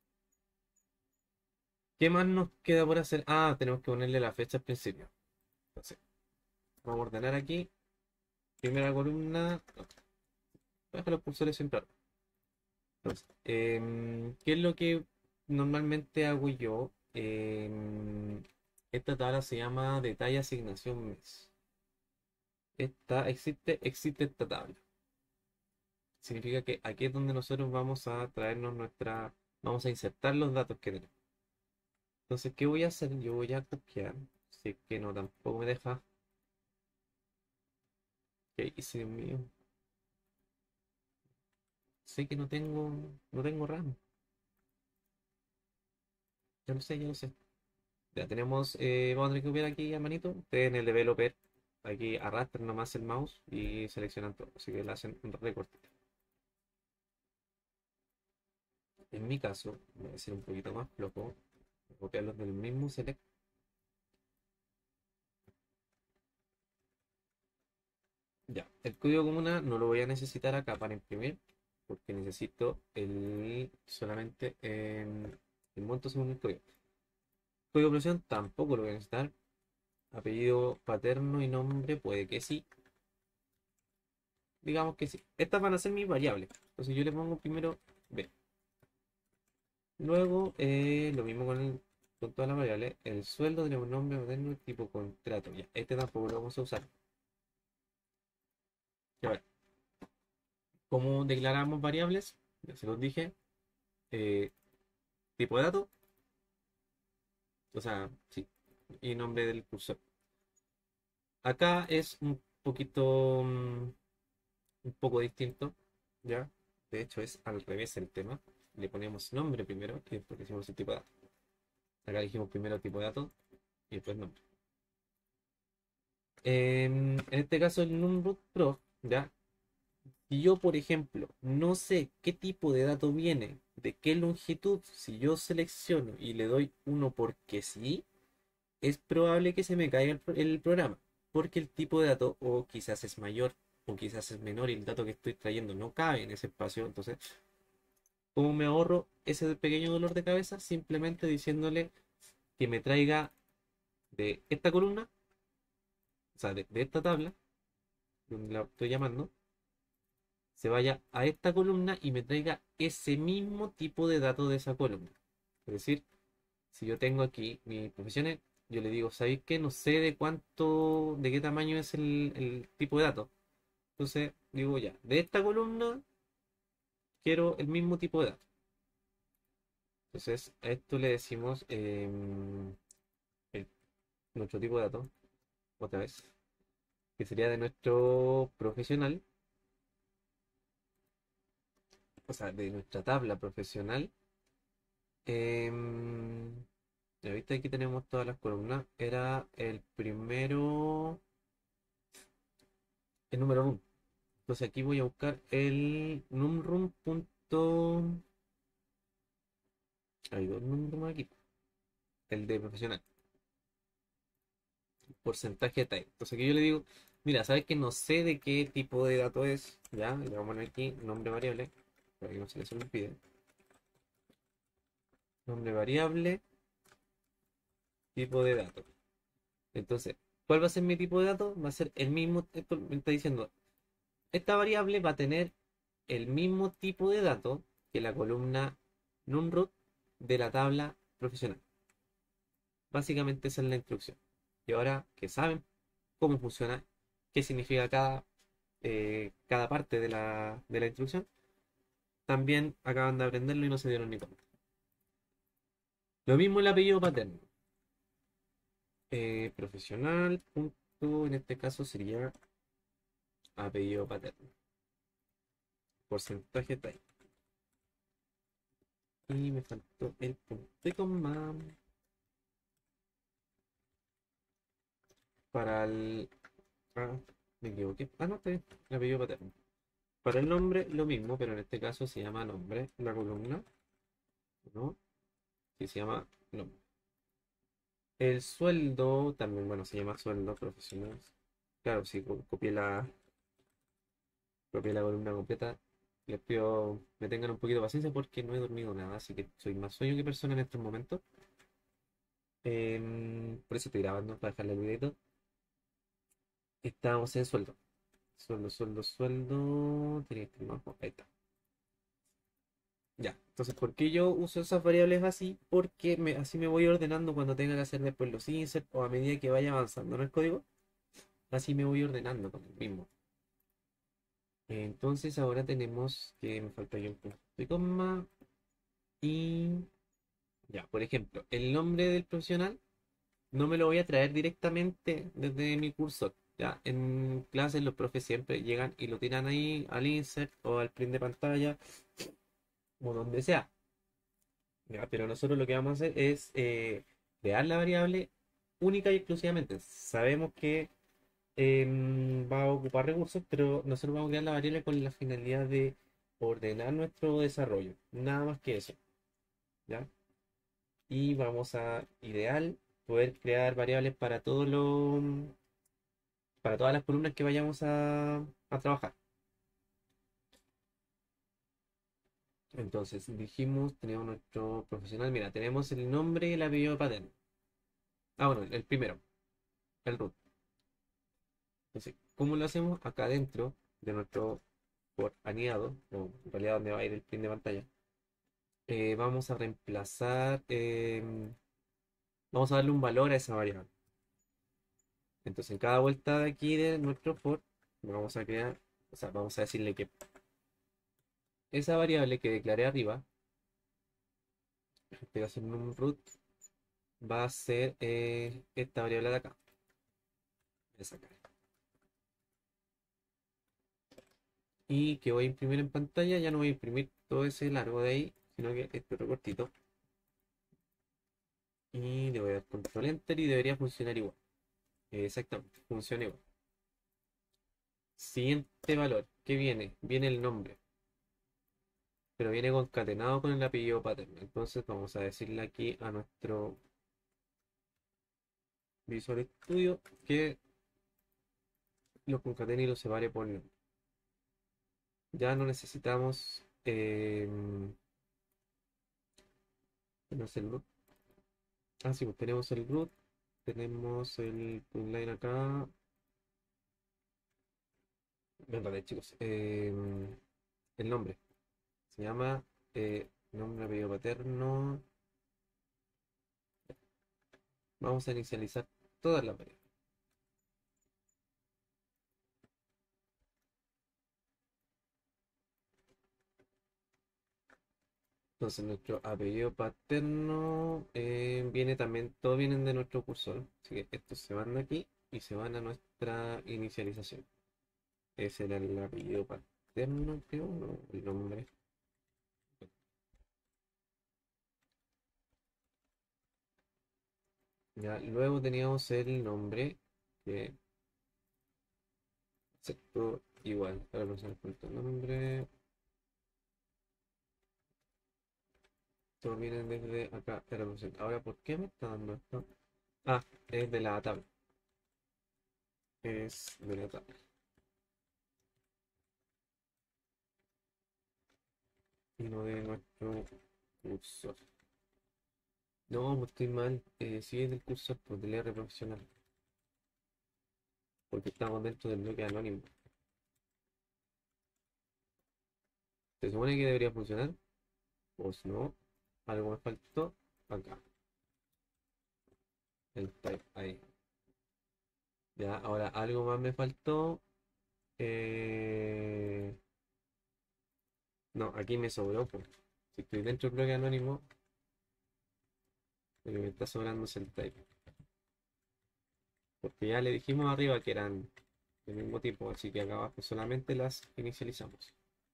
¿Qué más nos queda por hacer? Ah, tenemos que ponerle la fecha al principio. Entonces, vamos a ordenar aquí. Primera columna. No, deja los cursores siempre arriba. Entonces, em, ¿qué es lo que normalmente hago yo? Em, esta tabla se llama detalle asignación mes. Esta, existe, existe esta tabla. Significa que aquí es donde nosotros vamos a traernos nuestra, vamos a insertar los datos que tenemos. Entonces, ¿qué voy a hacer? Yo voy a copiar. Si es que no, tampoco me deja. ¿Qué hice, Dios mío? Sé que no tengo, no tengo RAM. Ya lo sé, ya lo sé. Ya tenemos, eh, vamos a tener que copiar aquí, hermanito. Ustedes en el developer, aquí arrastran nomás el mouse y seleccionan todo. Así que le hacen un recorte. En mi caso, voy a ser un poquito más flojo. Voy a copiarlos del mismo select. Ya, el código comuna no lo voy a necesitar acá para imprimir, porque necesito el solamente en el monto según el código. Código de operación tampoco lo voy a necesitar. Apellido paterno y nombre puede que sí. Digamos que sí. Estas van a ser mis variables. Entonces yo le pongo primero B. Luego, eh, lo mismo con, el- con todas las variables. El sueldo tenemos nombre paterno tipo contrato. Ya, este tampoco lo vamos a usar. Ya ver, ¿cómo declaramos variables? Ya se los dije. Eh, tipo de dato. O sea, sí. Y nombre del cursor. Acá es un poquito, mm, un poco distinto. ¿Ya? De hecho, es al revés el tema. Le ponemos nombre primero y después decimos el tipo de dato. Acá dijimos primero tipo de dato y después nombre. En, en este caso, el Numroot Pro, ¿ya? Si yo, por ejemplo, no sé qué tipo de dato viene, de qué longitud, si yo selecciono y le doy uno porque sí, es probable que se me caiga el, pro- el programa, porque el tipo de dato o quizás es mayor o quizás es menor y el dato que estoy trayendo no cabe en ese espacio. Entonces, ¿cómo me ahorro ese pequeño dolor de cabeza? Simplemente diciéndole que me traiga de esta columna, o sea, de, de esta tabla, donde la estoy llamando, se vaya a esta columna y me traiga ese mismo tipo de datos de esa columna. Es decir, si yo tengo aquí mis profesiones, yo le digo, ¿sabéis qué? No sé de cuánto, de qué tamaño es el, el tipo de datos. Entonces digo ya, de esta columna quiero el mismo tipo de datos. Entonces a esto le decimos em, el- nuestro tipo de datos, otra vez, que sería de nuestro profesional, o sea, de nuestra tabla profesional. Em, ya viste, aquí tenemos todas las columnas. Era el primero, el número room. Entonces aquí voy a buscar el numroom. punto- Hay dos numroom aquí. El de profesional. Porcentaje de type. Entonces aquí yo le digo, mira, sabes que no sé de qué tipo de dato es. Ya, le vamos a poner aquí nombre variable. Para que no se les olvide. Nombre variable, tipo de dato. Entonces, ¿cuál va a ser mi tipo de dato? Va a ser el mismo, esto me está diciendo, esta variable va a tener el mismo tipo de dato que la columna numRoot de la tabla profesional. Básicamente esa es la instrucción. Y ahora que saben cómo funciona, qué significa cada, eh, cada parte de la, de la instrucción, también acaban de aprenderlo y no se dieron ni cuenta. Lo mismo el apellido paterno. Eh, profesional, punto, en este caso sería apellido paterno. Porcentaje type. Y me faltó el punto y coma para el... Ah, me equivoqué. Ah, no, está bien. El apellido paterno. Para el nombre, lo mismo, pero en este caso se llama nombre, la columna, ¿no? Que se llama nombre. El sueldo, también, bueno, se llama sueldo profesional. Claro, si copié la, copié la columna completa, les pido me tengan un poquito de paciencia porque no he dormido nada, así que soy más sueño que persona en estos momentos. Em, por eso estoy grabando, para dejarle el videito. Estamos en sueldo. Sueldo, sueldo, sueldo. Tiene que ir más abajo. Ahí está. Ya. Entonces, ¿por qué yo uso esas variables así? Porque me- así me voy ordenando cuando tenga que hacer después los insert o a medida que vaya avanzando en el código. Así me voy ordenando con el mismo. Entonces, ahora tenemos que me falta aquí un punto y coma. Y ya, por ejemplo, el nombre del profesional no me lo voy a traer directamente desde mi cursor. Ya, en clases los profes siempre llegan y lo tiran ahí al insert o al print de pantalla o donde sea. Ya, pero nosotros lo que vamos a hacer es eh, crear la variable única y exclusivamente. Sabemos que em, va a ocupar recursos, pero nosotros vamos a crear la variable con la finalidad de ordenar nuestro desarrollo. Nada más que eso. ¿Ya? Y vamos a, ideal, poder crear variables para todos los para todas las columnas que vayamos a, a trabajar. Entonces, dijimos, tenemos nuestro profesional. Mira, tenemos el nombre y el apellido paterno. Ah, bueno, el primero, el root. Entonces, ¿cómo lo hacemos? Acá adentro de nuestro por anidado, o en realidad donde va a ir el print de pantalla, eh, vamos a reemplazar, eh, vamos a darle un valor a esa variable. Entonces, en cada vuelta de aquí de nuestro for, vamos a crear, o sea, vamos a decirle que esa variable que declaré arriba, en este caso en un root, va a ser eh, esta variable de acá. Voy a sacar. Y que voy a imprimir en pantalla, ya no voy a imprimir todo ese largo de ahí, sino que este otro cortito. Y le voy a dar control enter y debería funcionar igual. Exactamente, funciona igual. Siguiente valor, ¿qué viene? Viene el nombre, pero viene concatenado con el apellido paterno. Entonces vamos a decirle aquí a nuestro Visual Studio que lo concatene y lo separe por nombre. Ya no necesitamos eh, tenemos el root. Ah, sí, pues tenemos el root, tenemos el line acá. Verdad, chicos. eh, el nombre se llama eh, nombre, apellido paterno. Vamos a inicializar todas las variables. Entonces nuestro apellido paterno eh, viene también, todos vienen de nuestro cursor, así que estos se van de aquí y se van a nuestra inicialización. Ese era el apellido paterno, creo, no, el nombre. Ya, luego teníamos el nombre, que excepto igual, para no se el nombre, todos vienen desde acá de la profesión. Ahora, ¿por qué me está dando esto? Ah, es de la tabla. Es de la tabla. Y no de nuestro cursor. No, pues estoy mal. Eh, sí es del cursor, pues del R profesional. Porque estamos dentro del bloque anónimo. ¿Se supone que debería funcionar? Pues no. Algo me faltó. Acá. El type ahí. Ya, ahora algo más me faltó. Eh, No, aquí me sobró, pues. Si estoy dentro del bloque anónimo, lo que me está sobrando es el type. Porque ya le dijimos arriba que eran del mismo tipo, así que acá abajo solamente las inicializamos.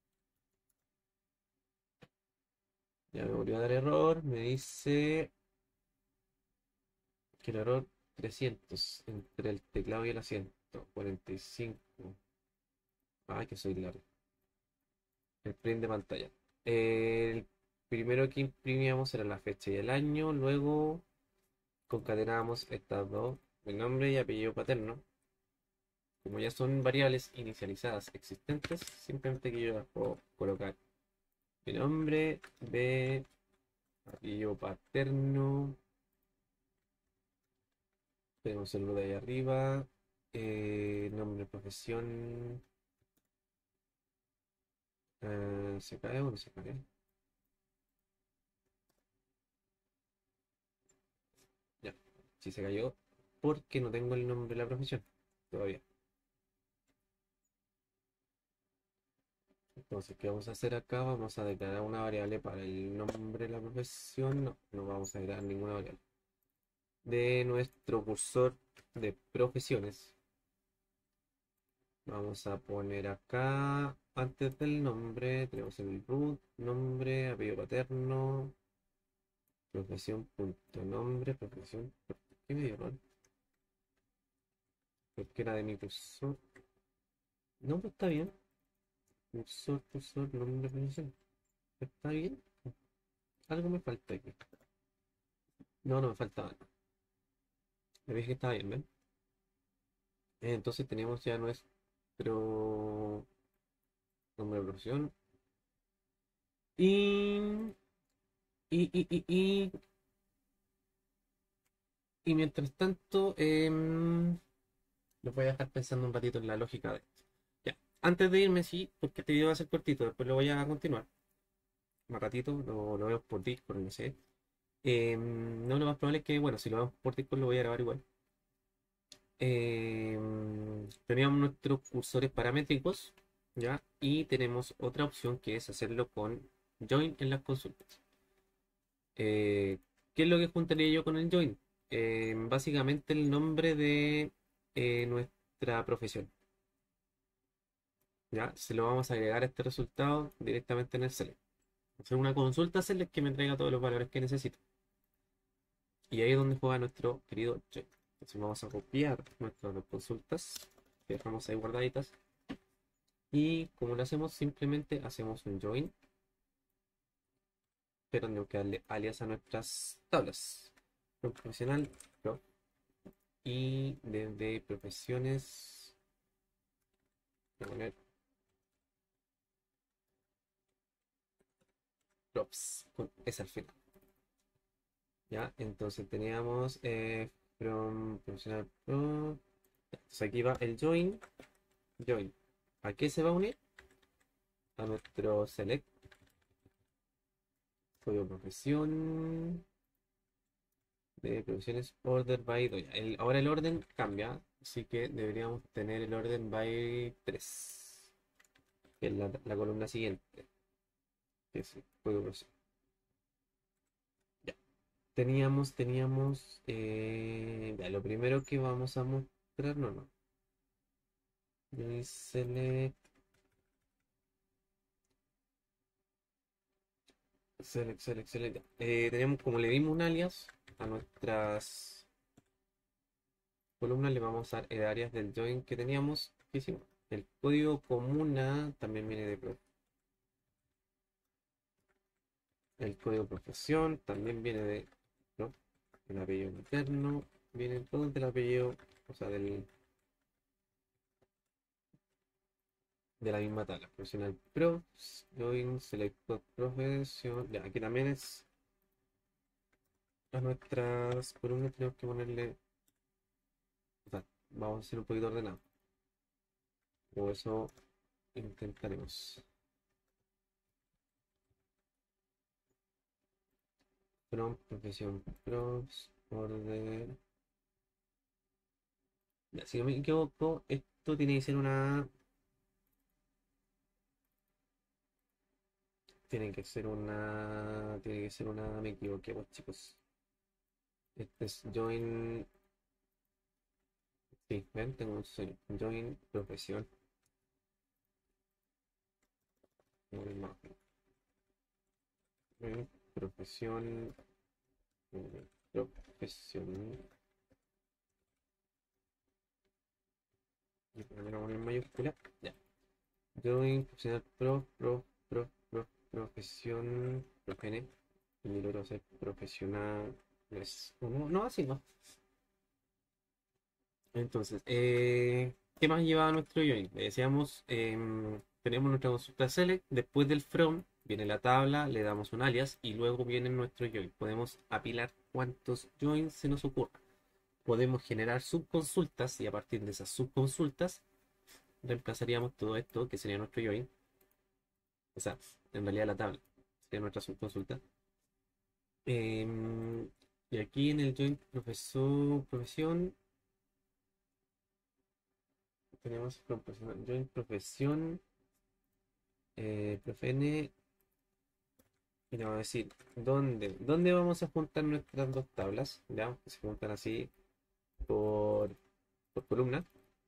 Ya me volvió a dar error, me dice que el error trescientos entre el teclado y el asiento, cuarenta y cinco. Ah, que soy largo. El print de pantalla. El primero que imprimíamos era la fecha y el año, luego concatenábamos estas dos, el nombre y apellido paterno. Como ya son variables inicializadas existentes, simplemente que yo las puedo colocar mi nombre, B, apellido paterno, tenemos el de ahí arriba, eh, nombre, profesión, eh, ¿se cae o no se cae? Ya, sí se cayó porque no tengo el nombre de la profesión todavía. Entonces, ¿qué vamos a hacer acá? Vamos a declarar una variable para el nombre de la profesión. No, no vamos a declarar ninguna variable. De nuestro cursor de profesiones, vamos a poner acá, antes del nombre, tenemos el root, nombre, apellido paterno, profesión, punto nombre, profesión. ¿Por qué me dio error? Porque era de mi cursor. No, pues está bien. Cursor, cursor, nombre, profesión. Está bien. Algo me falta aquí. No, no me faltaba. Me dije que estaba bien, ¿ven? Eh, Entonces tenemos ya nuestro nombre de profesión. Y, y, y, y, y, y mientras tanto, em, los voy a dejar pensando un ratito en la lógica de esto. Ya, antes de irme, sí, porque este video va a ser cortito, después lo voy a continuar. Más ratito, lo, lo veo por Discord, no sé. Em, no, lo más probable es que, bueno, si lo vemos por Discord lo voy a grabar igual. Em, teníamos nuestros cursores paramétricos, ¿ya? Y tenemos otra opción que es hacerlo con join en las consultas. Eh, ¿Qué es lo que juntaría yo con el join? Em, básicamente el nombre de eh, nuestra profesión. ¿Ya? Se lo vamos a agregar a este resultado directamente en el select. Hacer una consulta select que me traiga todos los valores que necesito. Y ahí es donde juega nuestro querido join. Entonces vamos a copiar nuestras consultas que dejamos ahí guardaditas. Y como lo hacemos, simplemente hacemos un join, pero tengo que darle alias a nuestras tablas. Pro profesional, pro, y desde profesiones, voy a poner props, con S al final. Ya, entonces teníamos eh, from profesional pro. Entonces aquí va el join, join. ¿A qué se va a unir? A nuestro select, código profesión, de profesiones order by dos. El, ahora el orden cambia, así que deberíamos tener el orden by tres, que es la, la columna siguiente, que es el código profesión. Ya. Teníamos, teníamos, eh, ya, lo primero que vamos a mostrar, no, no. Select, select, select, select. Ya. Eh, tenemos, como le dimos un alias a nuestras columnas, le vamos a dar el alias del join que teníamos, que hicimos. El código comuna también viene de pro. El código profesión también viene de pro. El apellido materno viene todo del apellido, o sea, del, de la misma tabla. Profesional pro, join, select profesión. Ya, aquí también es a nuestras columnas tenemos que ponerle, o sea, vamos a hacer un poquito ordenado, o eso intentaremos. Prom, profesión, pros, orden. Ya, si no me equivoco, esto tiene que ser una. Tiene que ser una. Tiene que ser una. Me equivoqué, pues, chicos. Este es join. Sí, ven, tengo un sueño. Join profesión. Join ma- join profesión. join Profesión. Y primero poner en mayúscula. Ya. Join profesional pro, pro, pro, pro, profesión. Profene. Y mi logro ser profesional. Es, no, no, así no. Entonces, eh, ¿qué más lleva nuestro join? Le decíamos, em, tenemos nuestra consulta select, después del from viene la tabla, le damos un alias y luego viene nuestro join. Podemos apilar cuantos joins se nos ocurra. Podemos generar subconsultas y a partir de esas subconsultas reemplazaríamos todo esto que sería nuestro join. O sea, en realidad la tabla sería nuestra subconsulta. Em, y aquí en el join profesor, profesión, tenemos profesión- join profesión. Eh, profe N, y le vamos a decir, ¿dónde, ¿dónde vamos a juntar nuestras dos tablas? ¿Ya? Se juntan así por, por columna.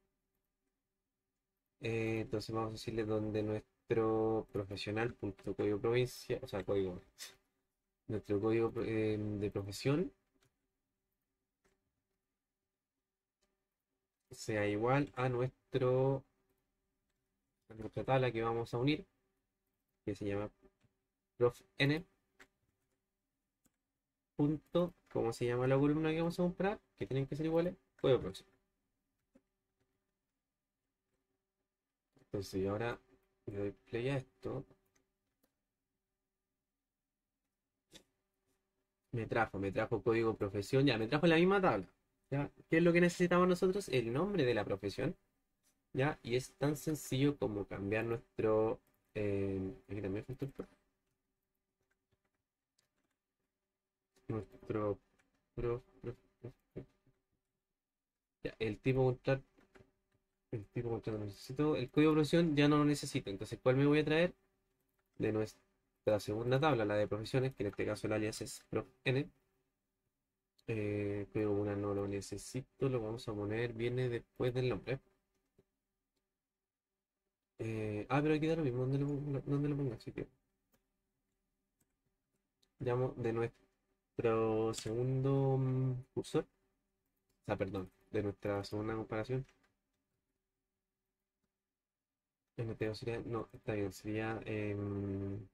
Eh, entonces vamos a decirle donde nuestro profesional punto código provincia, o sea, código, nuestro código eh, de profesión sea igual a nuestro, a nuestra tabla que vamos a unir, que se llama profn. Punto, ¿cómo se llama la columna que vamos a comprar? Que tienen que ser iguales, código profesión. Entonces, ahora le doy play a esto. Me trajo, me trajo código profesión, ya, me trajo la misma tabla. ¿Ya? ¿Qué es lo que necesitamos nosotros? El nombre de la profesión, ¿ya? Y es tan sencillo como cambiar nuestro. Eh, aquí también falta el pro- nuestro. pro- pro- pro- ya, el tipo contrato. El tipo contrato lo necesito. El código de profesión ya no lo necesito. Entonces, ¿cuál me voy a traer? De nuestra segunda tabla, la de profesiones, que en este caso el alias es profn. Eh, código una no lo necesito, lo vamos a poner, viene después del nombre. Eh, ah, pero aquí da lo mismo donde lo, ponga- donde lo ponga, así que llamo de nuestro segundo mm, cursor, o sea, perdón, de nuestra segunda comparación. En este caso sería, no, está bien, sería, em,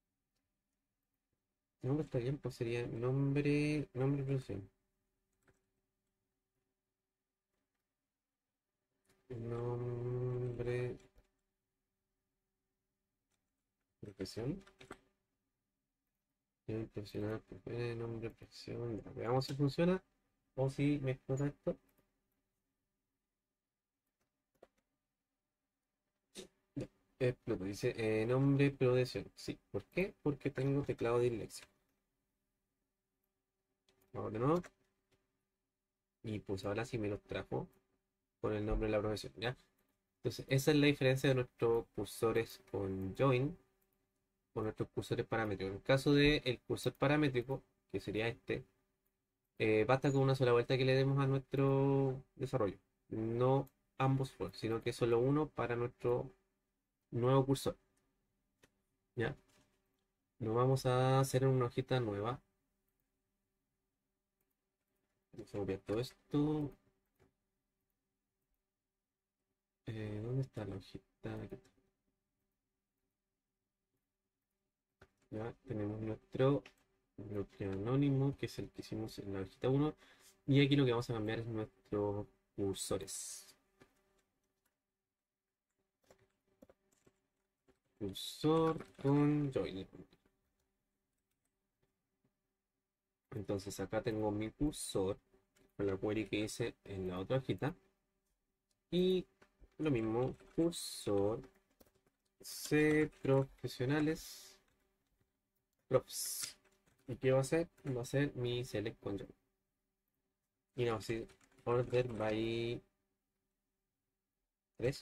no, está bien, pues sería nombre, nombre, profesión. Nombre, profesión. eh, Profesional, eh, nombre, profesión. Ya, veamos si funciona o si me explota esto. Ya, explota, dice eh, nombre, profesión. Sí, ¿por qué? Porque tengo teclado disléxico. Vamos de nuevo. Y pues ahora sí me los trajo con el nombre de la profesión, ¿ya? Entonces, esa es la diferencia de nuestros cursores con join con nuestros cursores paramétricos. En el caso del cursor paramétrico, que sería este, eh, basta con una sola vuelta que le demos a nuestro desarrollo. No ambos for, sino que solo uno para nuestro nuevo cursor, ¿ya? Lo vamos a hacer en una hojita nueva. Vamos a copiar todo esto. Eh, ¿dónde está la hojita? Aquí está. Ya tenemos nuestro bloque anónimo, que es el que hicimos en la hojita uno. Y aquí lo que vamos a cambiar es nuestros cursores. Cursor con join. Entonces acá tengo mi cursor con la query que hice en la otra hojita. Y lo mismo, cursor C profesionales profs. ¿Y qué va a hacer? Va a ser mi select con Java. Y no, sí, order by tres.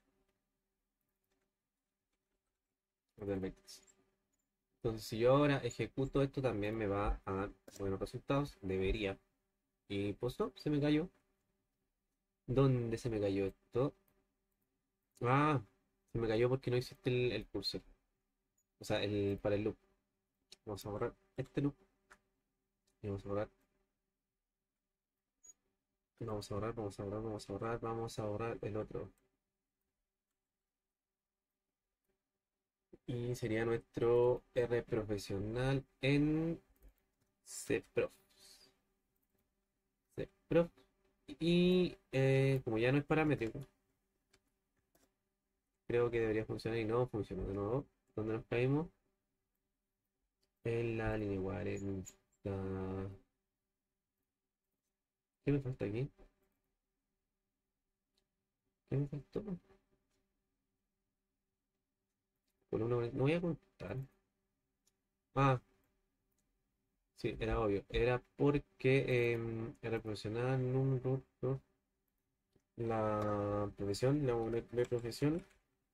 Order by tres. Entonces, si yo ahora ejecuto esto, también me va a dar buenos resultados. Debería. Y pues no, se me cayó. ¿Dónde se me cayó esto? Ah, se me cayó porque no hiciste el, el cursor. O sea, el para el loop. Vamos a borrar este loop. Y vamos a borrar. Vamos a borrar, vamos a borrar, vamos a borrar, vamos a borrar el otro. Y sería nuestro R profesional en CProf. CProf. Y eh, como ya no es paramétrico, creo que debería funcionar y no funcionó de nuevo. ¿Dónde nos caímos? En la línea igual, en la... ¿Qué me falta aquí? ¿Qué me faltó? Columna, no voy a contar. Ah, sí, era obvio. Era porque em, era profesional, número, no, la profesión, la web de profesión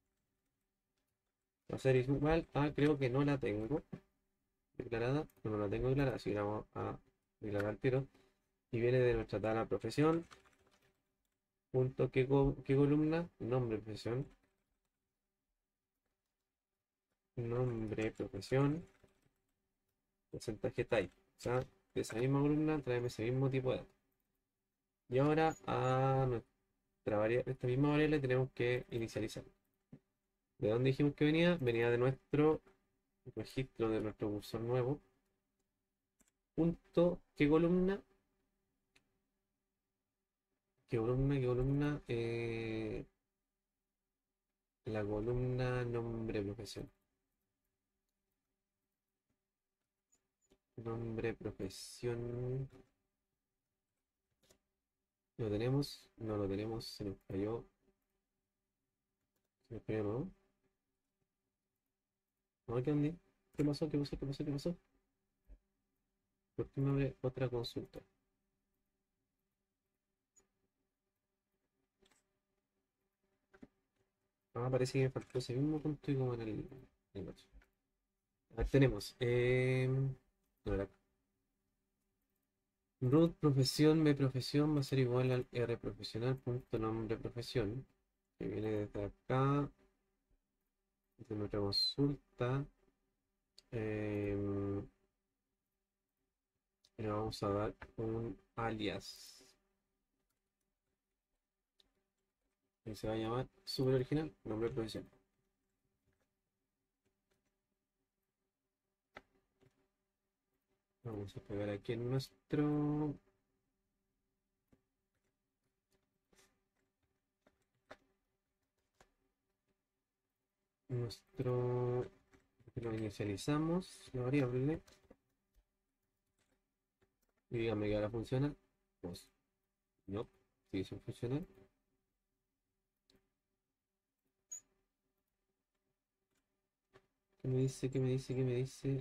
va a ser igual a, creo que no la tengo declarada, no, no la tengo declarada, así que la vamos a declarar al tiro. Y viene de nuestra tabla profesión, punto, ¿qué, co- qué columna? Nombre, profesión, nombre, profesión, porcentaje type. O sea, de esa misma columna traeme ese mismo tipo de datos. Y ahora a nuestra variable, esta misma variable tenemos que inicializar. ¿De dónde dijimos que venía? Venía de nuestro registro de nuestro cursor nuevo. Punto, ¿qué columna? ¿Qué columna? ¿Qué columna? Eh, la columna nombre, profesión. Nombre, profesión. ¿Lo tenemos? No lo tenemos. Se nos cayó. Se nos cayó de nuevo. No, ¿qué onda? ¿Qué pasó? ¿Qué pasó? ¿Qué pasó? ¿Qué pasó? ¿Por qué me abre otra consulta? Ah, parece que me faltó ese mismo punto y como en el, en el otro. A ver, tenemos. Eh, no era acá. Root profesión, B profesión va a ser igual al R profesional punto nombre profesión. Que viene desde acá. De nuestra consulta. em, Le vamos a dar un alias. Que se va a llamar super original, nombre profesión. Vamos a pegar aquí en nuestro. Nuestro. Lo inicializamos, la variable. Y dígame que ahora funciona. Pues no, sigue sin funcionar. ¿Qué me dice? ¿Qué me dice? ¿Qué me dice?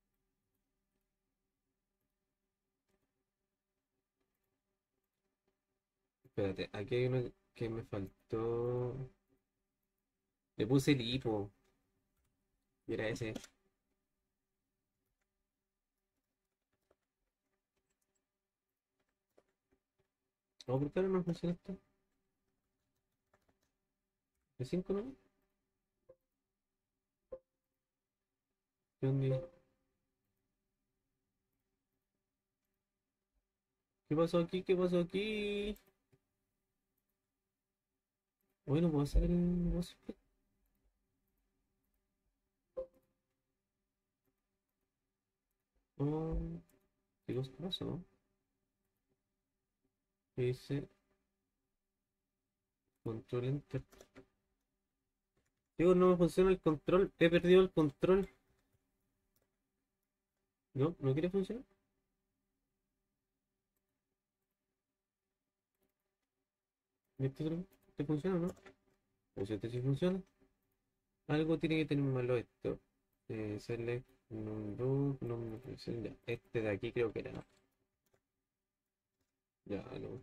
Espérate, aquí hay uno que me faltó. Le puse el hipo. Y era ese. No, ¿por qué ahora no funciona esto? ¿De cinco no? ¿Qué onda? ¿Qué pasó aquí? ¿Qué pasó aquí? Bueno, puedo hacer el boss. Oh, ¿qué cosa pasó? ¿Qué dice? Control enter. Digo, no me funciona el control. He perdido el control. No, no quiere funcionar. ¿Este otro? ¿Te funciona o no? O si este sí funciona. Algo tiene que tener malo esto. Eh, select, no, no, no, no, ya. Este de aquí creo que era. Ya, no.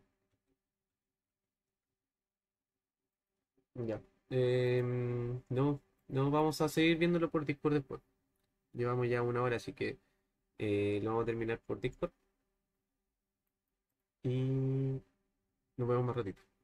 Ya. Em, no, no, vamos a seguir viéndolo por Discord después. Llevamos ya una hora, así que eh, lo vamos a terminar por Discord y nos vemos más ratito.